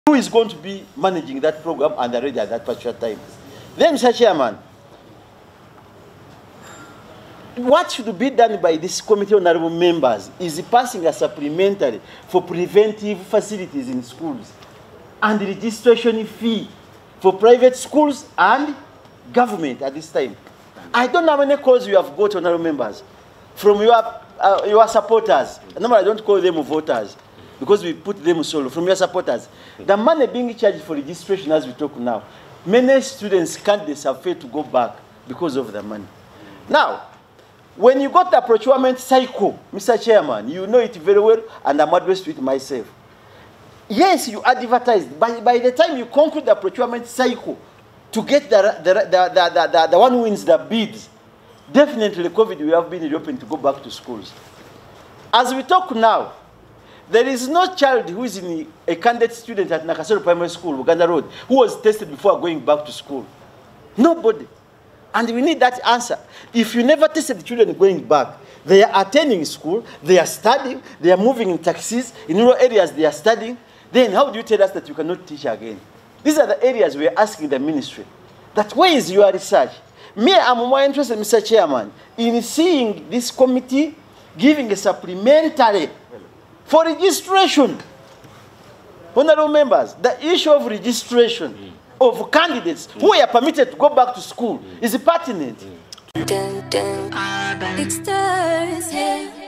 Who is going to be managing that program and already at that particular time? Then, Mr. Chairman, what should be done by this committee honorable members is passing a supplementary for preventive facilities in schools and registration fee for private schools and government at this time. I don't know how many calls you have got, honorable members, from your supporters. Normally, I don't call them voters because we put them solo. From your supporters, the money being charged for registration as we talk now, many students candidates have failed to go back because of the money. Now, when you got the procurement cycle, Mr. Chairman, you know it very well, and I'm addressed to it myself. Yes, you advertised. By the time you conclude the procurement cycle to get the one who wins the bids, definitely COVID will have been reopened to go back to schools. As we talk now, there is no child who is in a candidate student at Nakasero Primary School, Uganda Road, who was tested before going back to school. Nobody. And we need that answer. If you never tested the children going back, they are attending school, they are studying, they are moving in taxis, in rural areas they are studying, then how do you tell us that you cannot teach again? These are the areas we are asking the ministry. That where is your research? Me, I'm more interested, Mr. Chairman, in seeing this committee giving a supplementary for registration. Honorable members, the issue of registration of candidates who are permitted to go back to school is pertinent. It's Thursday.